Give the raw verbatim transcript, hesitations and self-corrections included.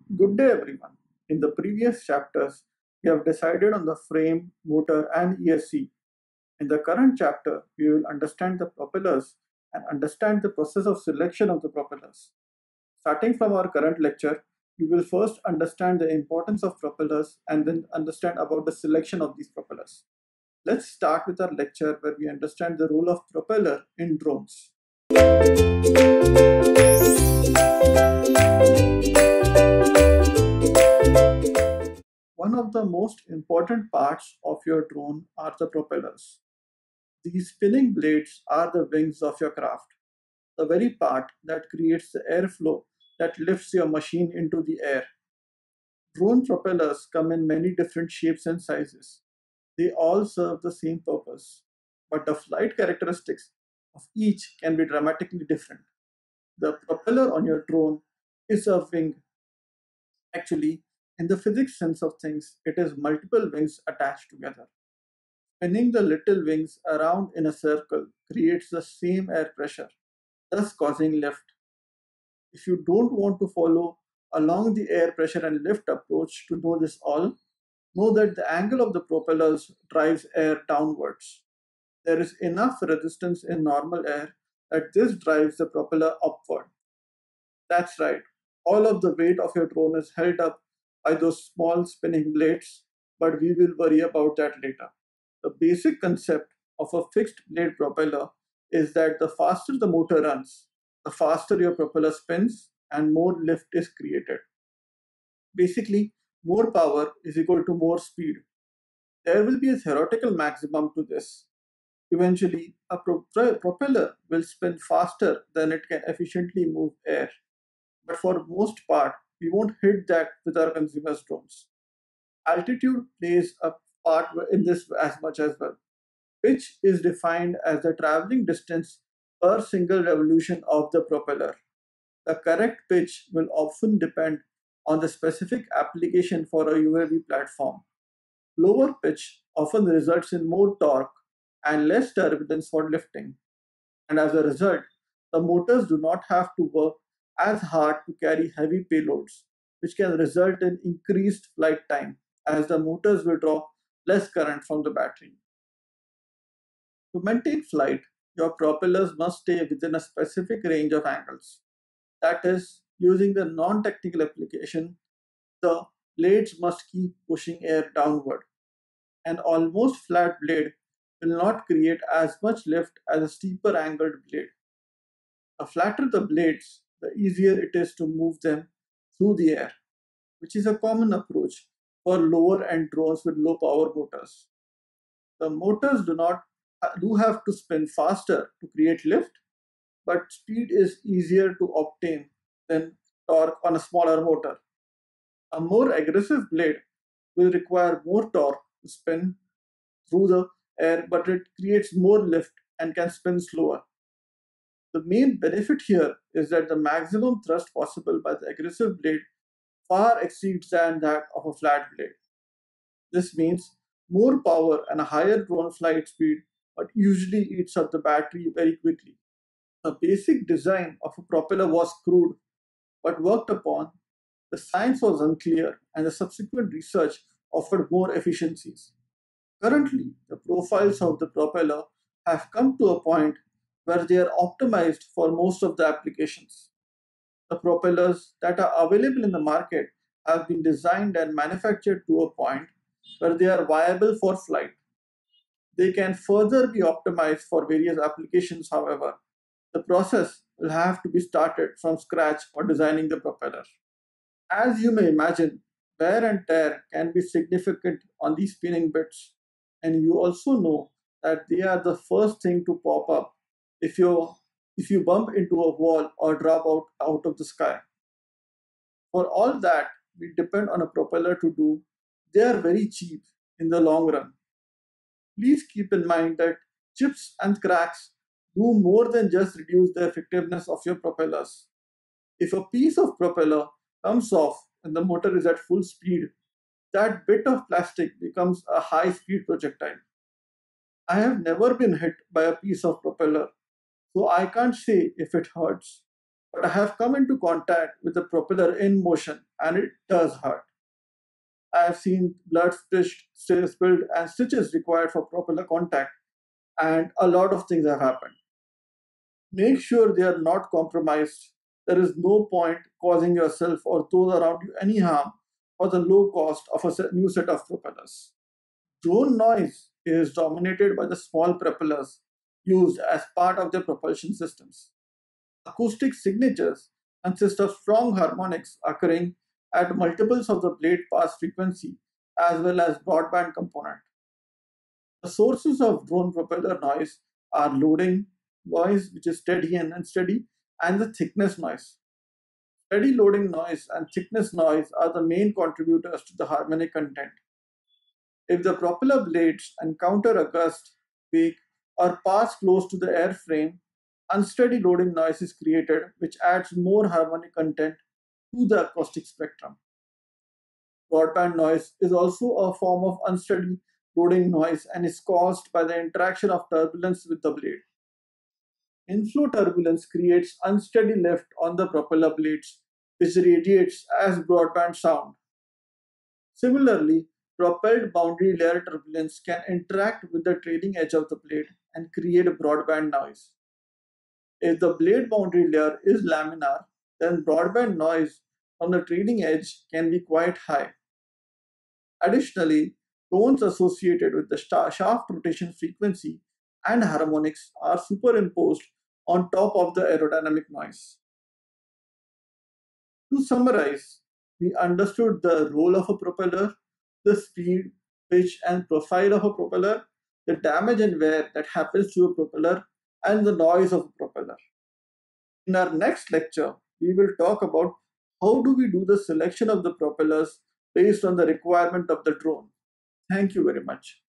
Good day, everyone. In the previous chapters, we have decided on the frame, motor, and E S C. In the current chapter, we will understand the propellers and understand the process of selection of the propellers. Starting from our current lecture, we will first understand the importance of propellers and then understand about the selection of these propellers. Let's start with our lecture where we understand the role of propeller in drones. One of the most important parts of your drone are the propellers. These spinning blades are the wings of your craft, the very part that creates the airflow that lifts your machine into the air. Drone propellers come in many different shapes and sizes. They all serve the same purpose, but the flight characteristics of each can be dramatically different. The propeller on your drone is a wing. Actually, in the physics sense of things, it is multiple wings attached together. Spinning the little wings around in a circle creates the same air pressure, thus causing lift. If you don't want to follow along the air pressure and lift approach to know this all, know that the angle of the propellers drives air downwards. There is enough resistance in normal air that this drives the propeller upward. That's right, all of the weight of your drone is held up by those small spinning blades, but we will worry about that later. The basic concept of a fixed blade propeller is that the faster the motor runs, the faster your propeller spins and more lift is created. Basically, more power is equal to more speed. There will be a theoretical maximum to this. Eventually, a pro- propeller will spin faster than it can efficiently move air. But for most part, we won't hit that with our consumers' drones. Altitude plays a part in this as much as well. Pitch is defined as the traveling distance per single revolution of the propeller. The correct pitch will often depend on the specific application for a U A V platform. Lower pitch often results in more torque and less turbulence for lifting, and as a result, the motors do not have to work as hard to carry heavy payloads, which can result in increased flight time as the motors will draw less current from the battery. To maintain flight, your propellers must stay within a specific range of angles. That is, using the non technical application, the blades must keep pushing air downward. An almost flat blade will not create as much lift as a steeper angled blade. The flatter the blades, the easier it is to move them through the air, which is a common approach for lower end drones with low power motors. The motors do not do have to spin faster to create lift, but speed is easier to obtain than torque on a smaller motor. A more aggressive blade will require more torque to spin through the air, but it creates more lift and can spin slower. The main benefit here is that the maximum thrust possible by the aggressive blade far exceeds than that of a flat blade. This means more power and a higher drone flight speed, but usually eats up the battery very quickly. The basic design of a propeller was crude but worked upon. The science was unclear, and the subsequent research offered more efficiencies. Currently, the profiles of the propeller have come to a point where they are optimized for most of the applications. The propellers that are available in the market have been designed and manufactured to a point where they are viable for flight. They can further be optimized for various applications, however. The process will have to be started from scratch for designing the propeller. As you may imagine, wear and tear can be significant on these spinning bits, and you also know that they are the first thing to pop up if you if you bump into a wall or drop out, out of the sky. For all that we depend on a propeller to do, they are very cheap in the long run. Please keep in mind that chips and cracks do more than just reduce the effectiveness of your propellers. If a piece of propeller comes off when the motor is at full speed, that bit of plastic becomes a high speed projectile. I have never been hit by a piece of propeller, so I can't say if it hurts. but I have come into contact with the propeller in motion and it does hurt. I have seen blood spilled spilled and stitches required for propeller contact, and a lot of things have happened. Make sure they are not compromised. There is no point causing yourself or those around you any harm for the low cost of a se- new set of propellers. Drone noise is dominated by the small propellers used as part of their propulsion systems. Acoustic signatures consist of strong harmonics occurring at multiples of the blade pass frequency as well as broadband component. The sources of drone propeller noise are loading noise, which is steady and unsteady, and the thickness noise. Steady loading noise and thickness noise are the main contributors to the harmonic content. If the propeller blades encounter a gust, wake, or pass close to the airframe, unsteady loading noise is created, which adds more harmonic content to the acoustic spectrum. Broadband noise is also a form of unsteady loading noise and is caused by the interaction of turbulence with the blade. Inflow turbulence creates unsteady lift on the propeller blades, which radiates as broadband sound. Similarly, propelled boundary layer turbulence can interact with the trailing edge of the blade and create a broadband noise. If the blade boundary layer is laminar, then broadband noise from the trailing edge can be quite high. Additionally, tones associated with the shaft rotation frequency and harmonics are superimposed on top of the aerodynamic noise. To summarize, we understood the role of a propeller, the speed, pitch, and profile of a propeller, the damage and wear that happens to a propeller, and the noise of a propeller. In our next lecture, we will talk about how do we do the selection of the propellers based on the requirement of the drone. Thank you very much.